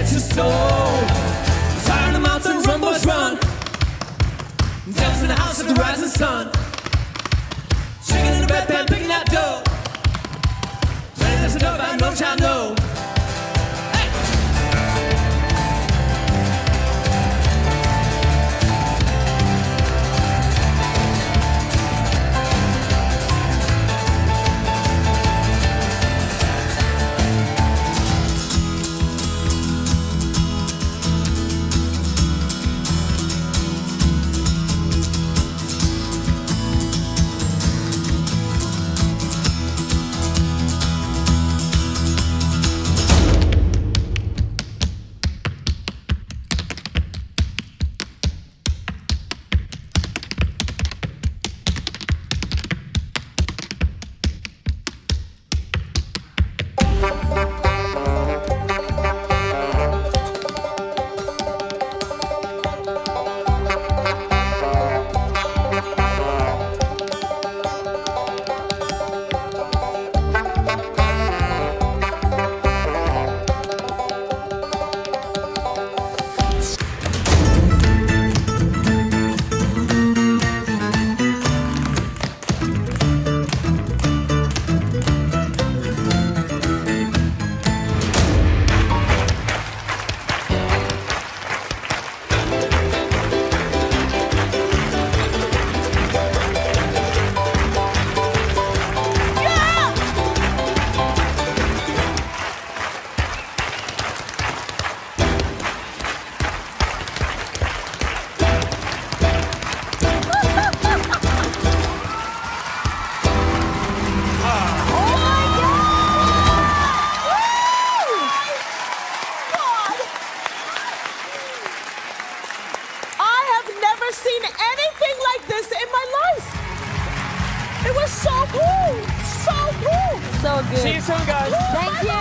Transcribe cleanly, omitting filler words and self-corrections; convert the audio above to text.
gets your soul. Fire in the mountain, run, boys, run. Dance in the house of the rising sun. Chicken in the bedpan, picking that dough. Ready to listen up, I no child know. Seen anything like this in my life. It was so cool. So cool. So good. See you soon, guys. Cool. Thank you.